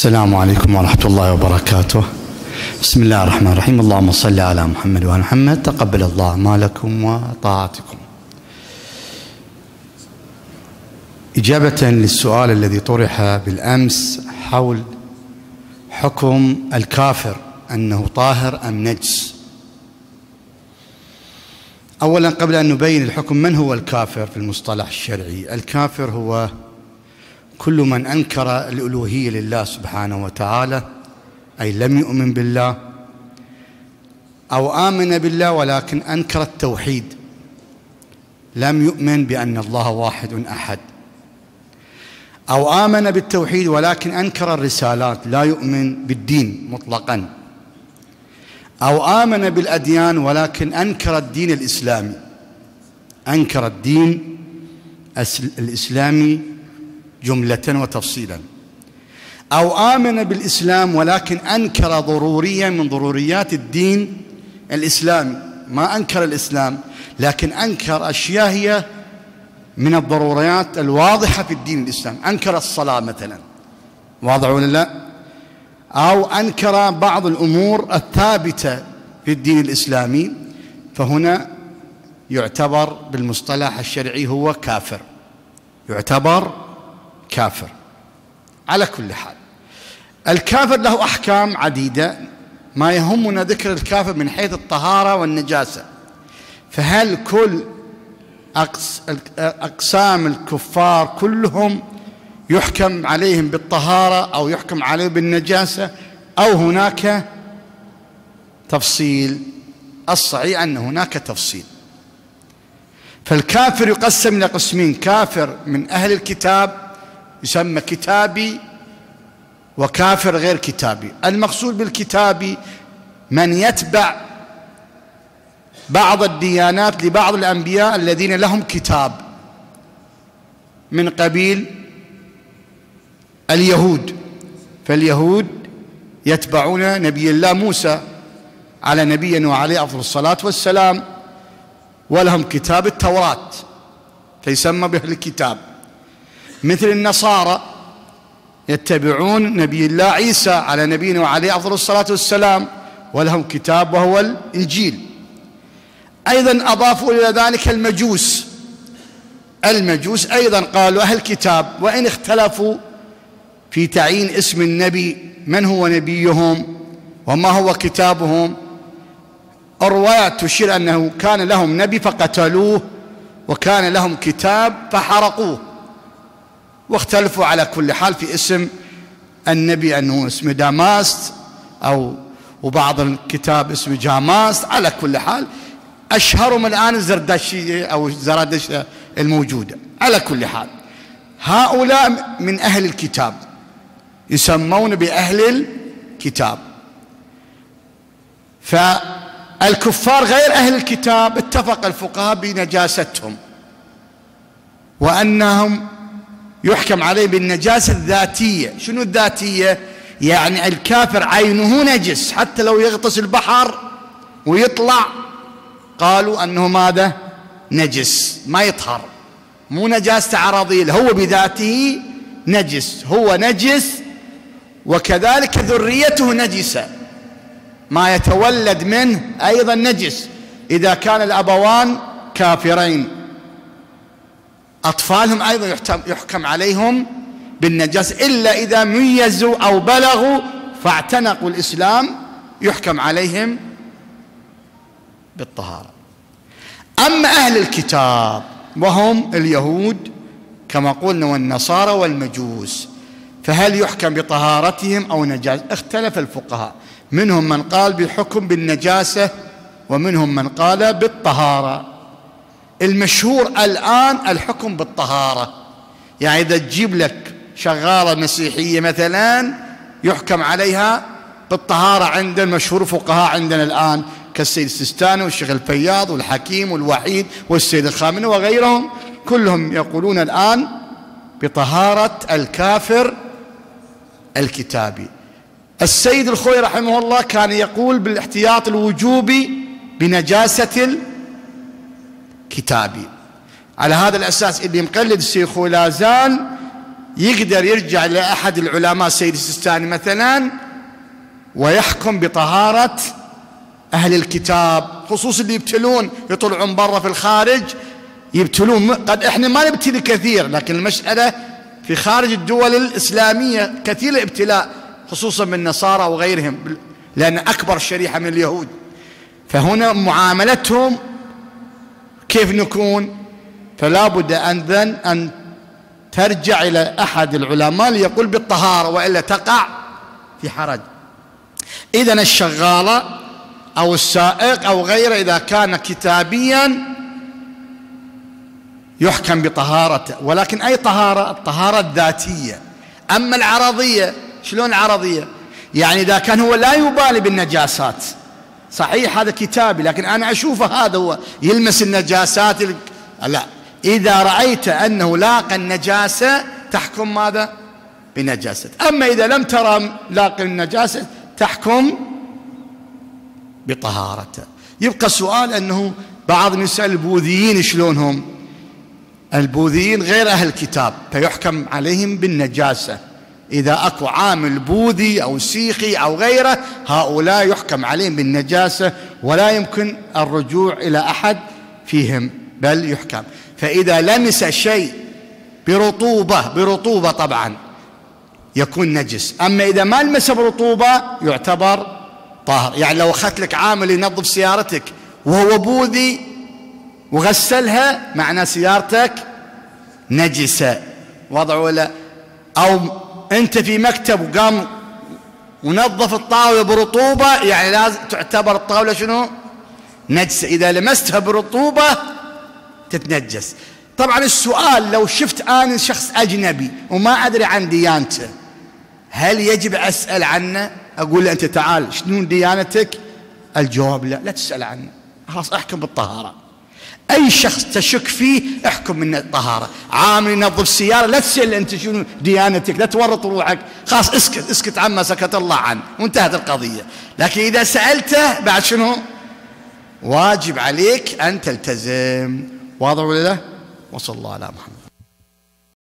السلام عليكم ورحمة الله وبركاته. بسم الله الرحمن الرحيم. اللهم صل على محمد وعلى محمد. تقبل الله أعمالكم وطاعتكم. إجابة للسؤال الذي طرح بالأمس حول حكم الكافر أنه طاهر أم نجس. أولا قبل أن نبين الحكم، من هو الكافر في المصطلح الشرعي؟ الكافر هو كل من أنكر الألوهية لله سبحانه وتعالى، أي لم يؤمن بالله، أو آمن بالله ولكن أنكر التوحيد، لم يؤمن بأن الله واحد أحد، أو آمن بالتوحيد ولكن أنكر الرسالات، لا يؤمن بالدين مطلقا، أو آمن بالأديان ولكن أنكر الدين الإسلامي، أنكر الدين الإسلامي جملة وتفصيلا، أو آمن بالإسلام ولكن أنكر ضرورية من ضروريات الدين الإسلامي، ما أنكر الإسلام لكن أنكر أشياء هي من الضروريات الواضحة في الدين الإسلامي، أنكر الصلاة مثلا، واضح ولا لا؟ أو أنكر بعض الأمور الثابتة في الدين الإسلامي، فهنا يعتبر بالمصطلح الشرعي هو كافر، يعتبر كافر. على كل حال الكافر له أحكام عديدة، ما يهمنا ذكر الكافر من حيث الطهارة والنجاسة. فهل كل أقسام الكفار كلهم يحكم عليهم بالطهارة أو يحكم عليهم بالنجاسة، أو هناك تفصيل؟ الصحيح أن هناك تفصيل. فالكافر يقسم إلى قسمين: كافر من أهل الكتاب يسمى كتابي، وكافر غير كتابي. المقصود بالكتابي من يتبع بعض الديانات لبعض الأنبياء الذين لهم كتاب، من قبيل اليهود، فاليهود يتبعون نبي الله موسى على نبينا وعليه أفضل الصلاة والسلام، ولهم كتاب التوراة فيسمى به الكتاب. مثل النصارى يتبعون نبي الله عيسى على نبينا وعليه أفضل الصلاة والسلام، ولهم كتاب وهو الإنجيل. أيضا أضافوا إلى ذلك المجوس. المجوس أيضا قالوا أهل كتاب، وإن اختلفوا في تعيين اسم النبي، من هو نبيهم وما هو كتابهم. الروايات تشير أنه كان لهم نبي فقتلوه، وكان لهم كتاب فحرقوه، واختلفوا على كل حال في اسم النبي، أنه اسمه داماست، وبعض الكتاب اسمه جاماست. على كل حال أشهرهم الآن الزردشتية أو الزرادشتة الموجودة. على كل حال هؤلاء من أهل الكتاب يسمون بأهل الكتاب. فالكفار غير أهل الكتاب اتفق الفقهاء بنجاستهم، وأنهم يحكم عليه بالنجاسة الذاتية. شنو الذاتية؟ يعني الكافر عينه نجس، حتى لو يغطس البحر ويطلع قالوا أنه ماذا؟ نجس، ما يطهر، مو نجاسة عرضية، هو بذاته نجس، هو نجس، وكذلك ذريته نجسة، ما يتولد منه أيضا نجس إذا كان الأبوان كافرين. أطفالهم أيضا يحكم عليهم بالنجاسة، إلا إذا ميزوا أو بلغوا فاعتنقوا الإسلام يحكم عليهم بالطهارة. أما أهل الكتاب وهم اليهود كما قلنا والنصارى والمجوس، فهل يحكم بطهارتهم أو نجاسة؟ اختلف الفقهاء، منهم من قال بالحكم بالنجاسة ومنهم من قال بالطهارة. المشهور الآن الحكم بالطهارة، يعني إذا تجيب لك شغالة مسيحية مثلا يحكم عليها بالطهارة عند المشهور فقهاء عندنا الآن كالسيد السيستاني والشيخ الفياض والحكيم والوحيد والسيد الخامنئي وغيرهم، كلهم يقولون الآن بطهارة الكافر الكتابي. السيد الخوي رحمه الله كان يقول بالاحتياط الوجوبي بنجاسة الكتابي. على هذا الأساس اللي مقلد السيد الخوي لا زال يقدر يرجع لأحد العلماء سيد السيستاني مثلا ويحكم بطهارة أهل الكتاب، خصوصا اللي يبتلون يطلعون برا في الخارج يبتلون. قد إحنا ما نبتلي كثير، لكن المسألة في خارج الدول الإسلامية كثير الابتلاء، خصوصا من النصارى وغيرهم، لأن أكبر شريحة من اليهود. فهنا معاملتهم كيف نكون؟ فلا بد أن ترجع إلى أحد العلماء ليقول بالطهارة، وإلا تقع في حرج. إذن الشغالة أو السائق أو غيره إذا كان كتابيا يحكم بطهارته، ولكن أي طهارة؟ الطهارة الذاتية. أما العرضية، شلون العرضية؟ يعني إذا كان هو لا يبالي بالنجاسات، صحيح هذا كتابي لكن أنا أشوفه هذا هو يلمس النجاسات، لا، إذا رأيت أنه لاقى النجاسة تحكم ماذا؟ بنجاسة. أما إذا لم ترى لاقى النجاسة تحكم بطهارته. يبقى السؤال أنه بعض النساء البوذيين شلونهم؟ البوذيين غير أهل الكتاب، فيحكم عليهم بالنجاسة. إذا أكو عامل بوذي أو سيخي أو غيره، هؤلاء يحكم عليهم بالنجاسة ولا يمكن الرجوع إلى أحد فيهم، بل يحكم. فإذا لمس شيء برطوبة طبعا يكون نجس، أما إذا ما لمس برطوبة يعتبر طاهر. يعني لو أخذت لك عامل ينظف سيارتك وهو بوذي وغسلها، معنى سيارتك نجسة، وضع ولا؟ أو أنت في مكتب وقام ونظف الطاولة برطوبة، يعني لازم تعتبر الطاولة شنو؟ نجسة. إذا لمستها برطوبة تتنجس. طبعا السؤال، لو شفت أنا شخص أجنبي وما أدري عن ديانته، هل يجب أسأل عنه؟ أقول له أنت تعال شنو ديانتك؟ الجواب لا تسأل عنه، خلاص احكم بالطهارة. أي شخص تشك فيه احكم من الطهارة. عامل ينظف سيارة لا تسأل أنت شنو ديانتك، لا تورط روحك، خلاص اسكت عما سكت الله عنه وانتهت القضية. لكن إذا سألته بعد شنو؟ واجب عليك أن تلتزم. واضح ولا لا؟ وصلى الله على محمد.